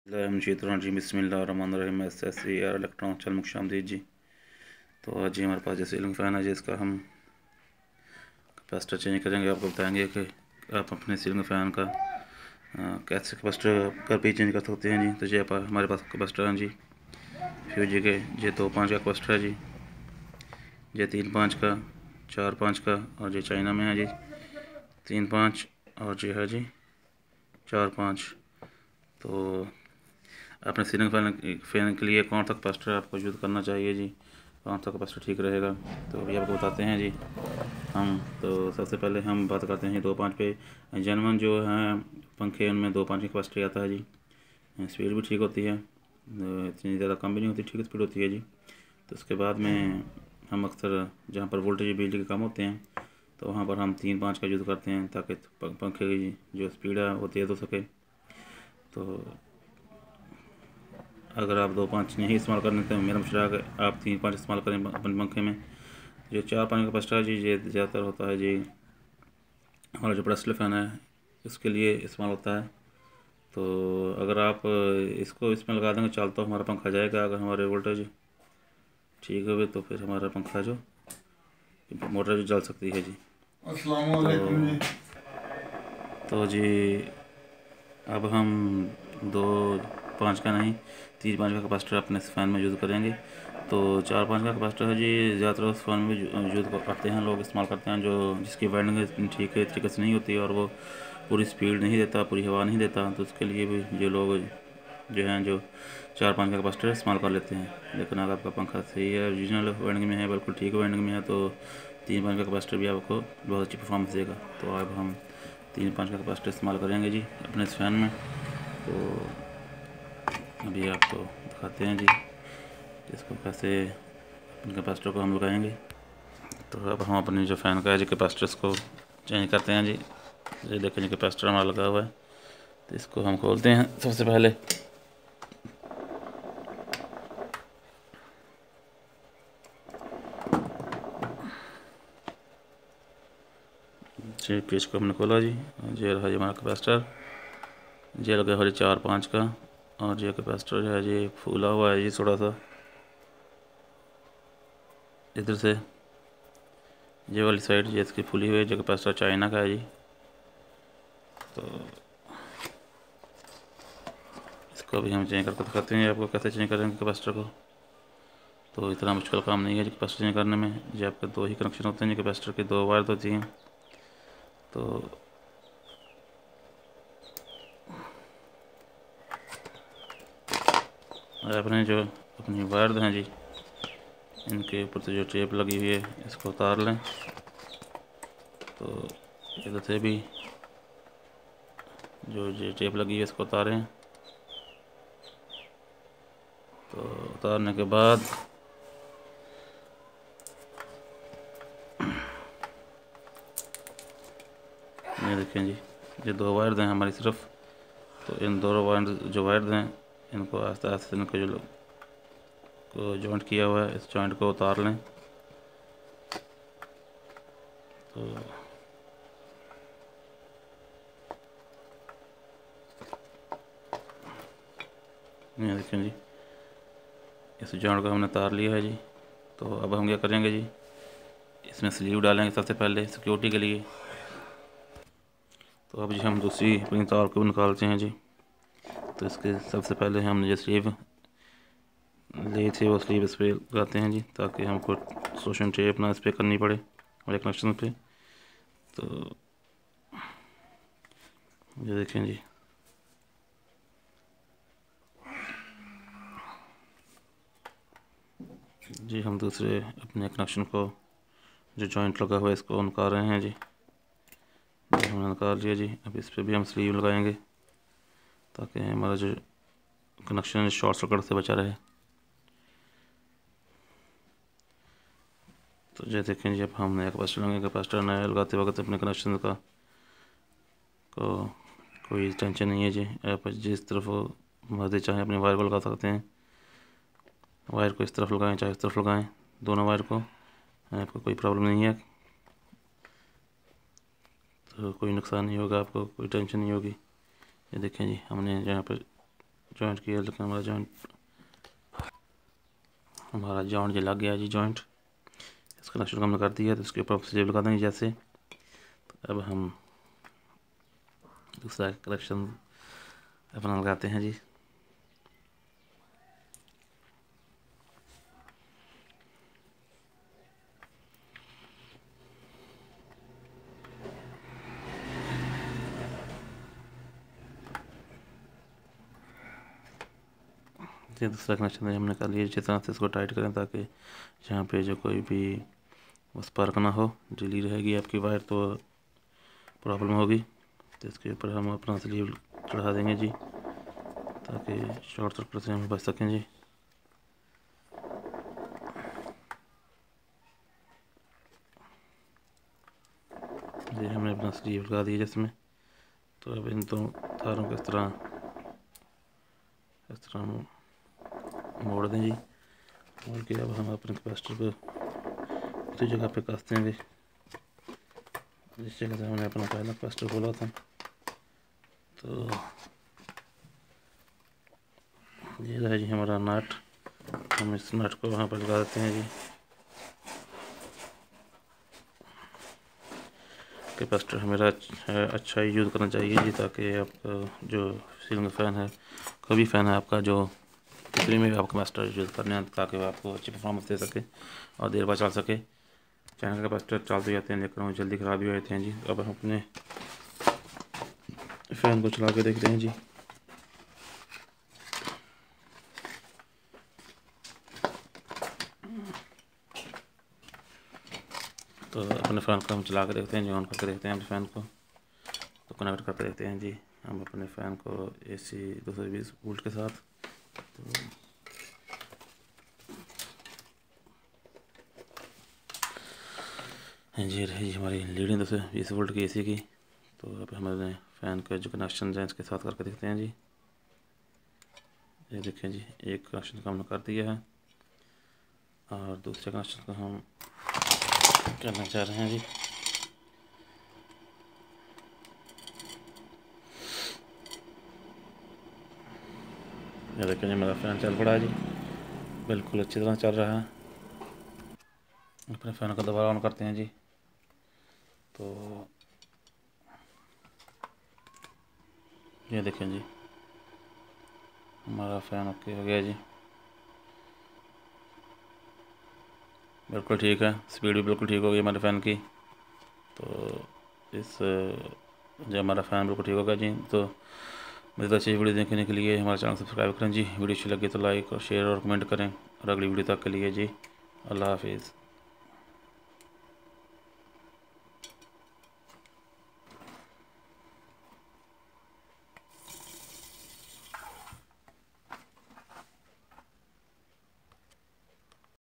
जी बिस्मिल्लाहिर्रहमानिर्रहीम। SSC air electron चल मुख्शामदीद जी। तो आज जी हमारे पास जो सीलिंग फ़ैन है जिसका हम कैपेसिटर चेंज करेंगे। आपको बताएंगे कि आप अपने सीलिंग फ़ैन का कैसे कैपेसिटर का भी चेंज कर सकते हैं जी। तो जी हमारे पास कैपेसिटर हैं जी फ्यूजी के। ये 2.5 का कैपेसिटर है जी, ये 3.5 का, 4.5 का, और ये चाइना में है जी 3.5, और ये है जी 4.5। तो अपने सीलिंग फैन के लिए कौन सा कैपेसिटर आपको यूज़ करना चाहिए जी, कौन सा कैपेसिटर ठीक रहेगा, तो अभी आपको बताते हैं जी हम। तो सबसे पहले हम बात करते हैं 2.5 पे। जेनवन जो है पंखे उनमें 2.5 की कैपेसिटी आता है जी। स्पीड भी ठीक होती है, इतनी ज़्यादा कम भी नहीं होती, ठीक स्पीड होती है जी। तो उसके बाद में हम अक्सर जहाँ पर वोल्टेज बिजली के कम होते हैं तो वहाँ पर हम 3.5 का यूज़ करते हैं ताकि पंखे की जो स्पीड है वो तेज़ हो सके। तो अगर आप 2.5 नहीं इस्तेमाल करने तो मेरा मशवरा है कि आप 3.5 इस्तेमाल करें अपने पंखे में। जो 4.5 का कैपेसिटर है जी ये ज़्यादातर होता है जी हमारा जो प्रेस्टल फैन है इसके लिए इस्तेमाल होता है। तो अगर आप इसको इसमें लगा देंगे चल तो हमारा पंखा जाएगा। अगर हमारे वोल्टेज ठीक हो तो फिर हमारा पंखा जो मोटर जो जल सकती है जी। अस्सलाम वालेकुम जी। तो जी अब हम 2.5 का नहीं 3.5 का कैपेसिटर अपने फ़ैन में यूज़ करेंगे। तो 4.5 का कैपेसिटर है जी ज़्यादातर उस फ़ैन में यूज़ करते हैं लोग, इस्तेमाल करते हैं जो जिसकी वायरिंग ठीक तरीके से नहीं होती और वो पूरी स्पीड नहीं देता, पूरी हवा नहीं देता। तो उसके लिए भी जो लोग जो हैं जो 4.5 का कैपेसिटर इस्तेमाल कर लेते हैं। लेकिन अगर आपका पंखा सही है, ओरिजिनल वायरिंग में है, बिल्कुल ठीक वायरिंग में है, तो 3.5 का कैपेसिटर भी आपको बहुत अच्छी परफॉर्मेंस देगा। तो अब हम 3.5 का कैपेसिटर इस्तेमाल करेंगे जी अपने इस फ़ैन में। तो अभी आपको दिखाते हैं जी इसको कैसे अपने कैपेसिटर को हम लगाएंगे। तो अब हम अपने जो फ़ैन का है जी कैपेसिटर्स को चेंज करते हैं जी। ये देखें जी कैपेसिटर हमारा लगा हुआ है, तो इसको हम खोलते हैं सबसे पहले। जी पेज को हमने खोला जी, ये रहा जी हमारा कैपेसिटर। ये लगा हुआ जी 4.5 का, और ये कैपेसिटर जो है जी फूला हुआ है जी थोड़ा सा इधर से, ये वाली साइड ये इसकी फूली हुई है। जो कैपेसिटर चाइना का है जी। तो इसको भी हम चेंज करके दिखाते हैं आपको कैसे चेंज करेंगे कैपेसिटर को। तो इतना मुश्किल काम नहीं है जी कैपेसिटर चेंज करने में। जी आपके 2 ही कनेक्शन होते हैं जी, कैपेसिटर के 2 वायर होती हैं। तो आपने जो अपनी वायर हैं जी इनके ऊपर से जो टेप लगी हुई है इसको उतार लें। तो इधर से भी जो ये टेप लगी है इसको उतारें। तो उतारने के बाद ये देखें जी ये 2 वायर हैं हमारी सिर्फ। तो इन दोनों वायर जो वायर हैं इनको आस्ते आस्ते इनको जो को जॉइंट किया हुआ है इस जॉइंट को उतार लें। तो ये देखें जी इस जॉइंट को हमने उतार लिया है जी। तो अब हम क्या करेंगे जी, इसमें स्लीव डालेंगे सबसे पहले सिक्योरिटी के लिए। तो अब जी हम दूसरी अपनी तार को निकालते हैं जी। तो इसके सबसे पहले हमने जो स्लीव ली थी वो स्लीव इस पर लगाते हैं जी, ताकि हमको सोशन टेप ना इस पर करनी पड़े हमारे कनेक्शन पे। तो ये देखें जी जी हम दूसरे अपने कनेक्शन को जो जॉइंट लगा हुआ है इसको निकाल रहे हैं जी। हमने निकाल लिया जी। अब इस पर भी हम स्लीव लगाएंगे ताकि हमारा जो कनेक्शन शॉर्ट सर्किट से बचा रहे। तो ये देखें जी अब हम नया कैपेसिटर लगाएंगे। कैपेसिटर नया लगाते वक्त अपने कनेक्शन का को कोई टेंशन नहीं है जी। आप जिस तरफ मर्जी चाहें अपने वायर को लगा सकते हैं। वायर को इस तरफ लगाएं चाहे इस तरफ लगाएं, दोनों वायर को, आपको कोई प्रॉब्लम नहीं है। तो कोई नुकसान नहीं होगा, आपको कोई टेंशन नहीं होगी। ये देखें जी हमने यहाँ पर जॉइंट किया, लेकिन हमारा जॉइंट जो लग गया जी जॉइंट। इसका कनेक्शन हमने कर दिया, तो इसके ऊपर स्लीव लगा देंगे जैसे। तो अब हम दूसरा कनेक्शन अपना लगाते हैं जी। ये दूसरा कनेक्शन हमने कर लिया। जिस तरह से इसको टाइट करें ताकि यहाँ पे जो कोई भी स्पार्क ना हो, ढीली रहेगी आपकी वायर तो प्रॉब्लम होगी। तो इसके ऊपर हम अपना स्लीव चढ़ा देंगे जी, ताकि शॉर्ट सर्किट से हम बच सकें जी। ये हमने अपना स्लीव लगा दिया जिसमें। तो अब इन दोनों तारों को इस तरह मोड़ दें जी। मोड़ के अब हम अपने कैपेसिटर को उसी जगह पे कस देंगे जिस जगह से हमने अपना पहला कैपेसिटर खोला था। तो ये रहा जी हमारा नट। हम इस नट को वहाँ पर लगा देते हैं जी। कैपेसिटर हमें अच्छा ही यूज़ करना चाहिए जी, ताकि आपका जो सीलिंग फ़ैन है, कोई भी फ़ैन है आपका, जो कितनी में भी आप कैपेसिटर यूज़ करने हैं ताकि वो आपको अच्छी परफॉर्मेंस दे सके और देर बाद चल सके। चाइना के कैपेसिटर चलते जाते हैं लेकिन वो जल्दी ख़राब भी हो जाते हैं जी। अब हम अपने फ़ैन को चला के देखते हैं जी। तो अपने फ़ैन को हम चला के देखते हैं जी, ऑन करके देखते हैं अपने फ़ैन को, तो कनेक्ट करके देखते हैं जी हम अपने फ़ैन को AC 220 वोल्ट के साथ। तो जी रही हमारी लीडिंग 220 वोल्ट की AC की। तो अब हमारे फ़ैन का जो कनेक्शन है इसके साथ करके देखते हैं जी। ये देखें जी, एक कनेक्शन का हमने कर दिया है और दूसरे कनेक्शन को हम करना चाह रहे हैं जी। ये देखें जी, मेरा फ़ैन चल पड़ा है जी, बिल्कुल अच्छी तरह चल रहा है। अपने फ़ैन को दोबारा ऑन करते हैं जी। तो ये देखें जी, हमारा फ़ैन ओके हो गया जी, बिल्कुल ठीक है। स्पीड भी बिल्कुल ठीक हो गई हमारे फ़ैन की। तो इस जो हमारा फ़ैन बिल्कुल ठीक होगा जी। तो मज़ेदार अच्छी वीडियो देखने के लिए हमारे चैनल सब्सक्राइब करें जी। वीडियो अच्छी लगी तो लाइक और शेयर और कमेंट करें। और अगली वीडियो तक के लिए जी अल्लाह हाफिज़।